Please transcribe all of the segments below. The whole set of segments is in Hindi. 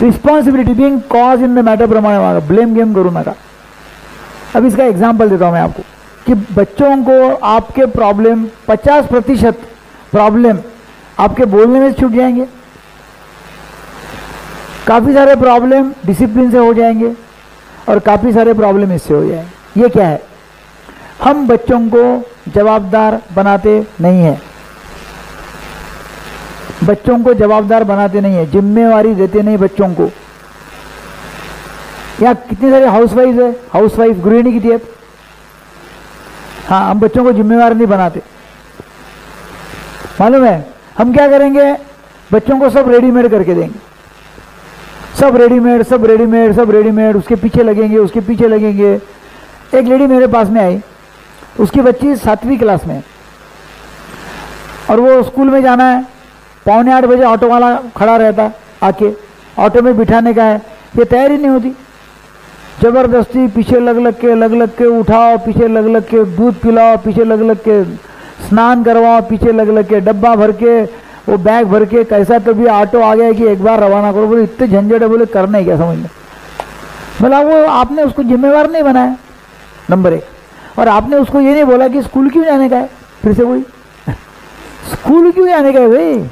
Responsibility being cause in the matter प्रमाणे ब्लेम गेम करूँ नका। अब इसका एग्जाम्पल देता हूँ मैं आपको कि बच्चों को आपके प्रॉब्लम 50% प्रॉब्लम आपके बोलने में छूट जाएंगे, काफ़ी सारे प्रॉब्लम डिसिप्लिन से हो जाएंगे और काफ़ी सारे प्रॉब्लम इससे हो जाएंगे। ये क्या है? हम बच्चों को जवाबदार बनाते नहीं हैं, बच्चों को जवाबदार बनाते नहीं है, जिम्मेवारी देते नहीं बच्चों को। यहाँ कितनी सारी हाउसवाइफ है, हाउसवाइफ गृहिणी की है, हाँ हम बच्चों को जिम्मेवार नहीं बनाते। मालूम है हम क्या करेंगे? बच्चों को सब रेडीमेड करके देंगे, सब रेडीमेड सब रेडीमेड सब रेडीमेड, उसके पीछे लगेंगे उसके पीछे लगेंगे। एक लेडी मेरे पास में आई, उसकी बच्ची 7वीं क्लास में और वो स्कूल में जाना है, 7:45 बजे ऑटो वाला खड़ा रहता, आके ऑटो में बिठाने का है, ये तैयारी नहीं होती, जबरदस्ती पीछे लग के उठाओ, पीछे लग के दूध पिलाओ, पीछे लग के स्नान करवाओ, पीछे लग के डब्बा भर के वो बैग भर के, कैसा तो भी ऑटो आ गया कि एक बार रवाना करो। बोले इतने झंझट है, बोले करना ही क्या समझ में। बोला वो आपने उसको जिम्मेवार नहीं बनाया, नंबर 1, और आपने उसको ये नहीं बोला कि स्कूल क्यों जाने का है। फिर से वही स्कूल क्यों जाने का है भाई,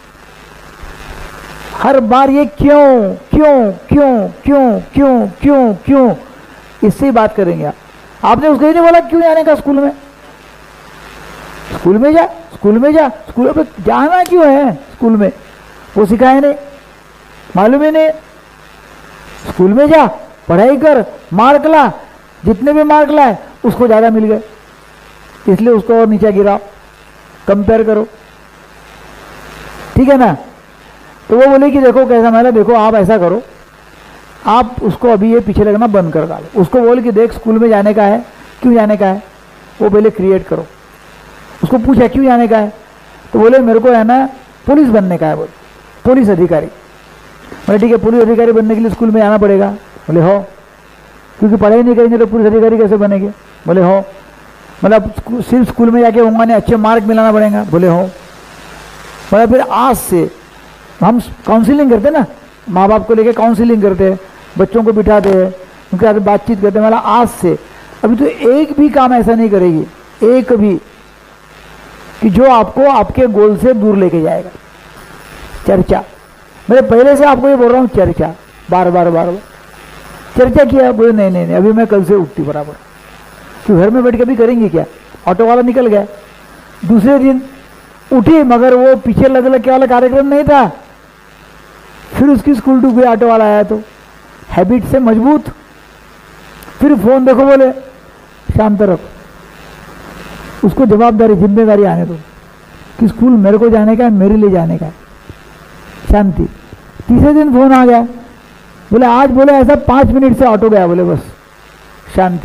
हर बार ये क्यों क्यों क्यों क्यों क्यों क्यों क्यों, इससे ही बात करेंगे आप। आपने उसको ये नहीं बोला क्यों जाने का स्कूल में, स्कूल में जा स्कूल में जा, स्कूल में जाना क्यों है स्कूल में, वो सिखाया नहीं, मालूम ही नहीं। स्कूल में जा, पढ़ाई कर, मार्क ला, जितने भी मार्क लाए उसको ज़्यादा मिल गए, इसलिए उसको और नीचे गिराओ, कंपेयर करो, ठीक है ना। तो वो बोले कि देखो कैसा, मैंने देखो आप ऐसा करो, आप उसको अभी ये पीछे लगना बंद कर डालो, उसको बोल कि देख स्कूल में जाने का है, क्यों जाने का है, वो पहले क्रिएट करो। उसको पूछा क्यों जाने का है, तो बोले मेरे को है ना पुलिस बनने का है, बोले पुलिस अधिकारी। बोले ठीक है, पुलिस अधिकारी बनने के लिए स्कूल में आना पड़ेगा। बोले हो, क्योंकि पढ़ाई नहीं करेंगे तो पुलिस अधिकारी कैसे बनेंगे। बोले हो, मतलब सिर्फ स्कूल में जाके होगा नहीं, अच्छे मार्क मिलाना पड़ेगा। बोले हो। बोले फिर आज से हम काउंसिलिंग करते ना, माँ बाप को लेके काउंसिलिंग करते हैं, बच्चों को बिठाते हैं, उनके साथ बातचीत करते हैं। मतलब आज से अभी तो एक भी काम ऐसा नहीं करेगी, एक भी, कि जो आपको आपके गोल से दूर लेके जाएगा। चर्चा, मैं पहले से आपको ये बोल रहा हूँ, चर्चा बार बार चर्चा किया। बोले नहीं अभी मैं कल से उठती बराबर, तो घर में बैठ के भी करेंगे क्या, ऑटो वाला निकल गया। दूसरे दिन उठी, मगर वो पीछे लग के वाला कार्यक्रम नहीं था, फिर उसकी स्कूल डूब गई, ऑटो वाला आया तो हैबिट से मजबूत। फिर फोन देखो, बोले शांत रखो, उसको जवाबदारी जिम्मेदारी आने दो कि स्कूल मेरे को जाने का है, मेरे लिए जाने का है, शांति। तीसरे दिन फोन आ गया, बोले आज बोले ऐसा 5 मिनट से ऑटो गया, बोले बस शांति।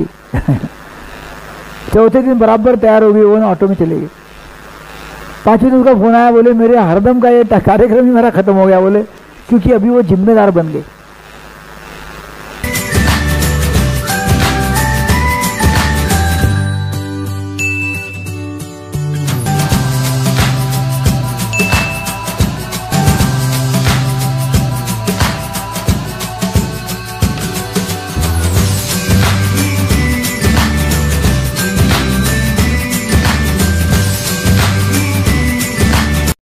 चौथे दिन बराबर तैयार हो गई, वो ना ऑटो में चले गई। 5वें दिन उसका फोन आया, बोले मेरे हरदम का ये कार्यक्रम ही मेरा खत्म हो गया, बोले क्योंकि अभी वो जिम्मेदार बन गए।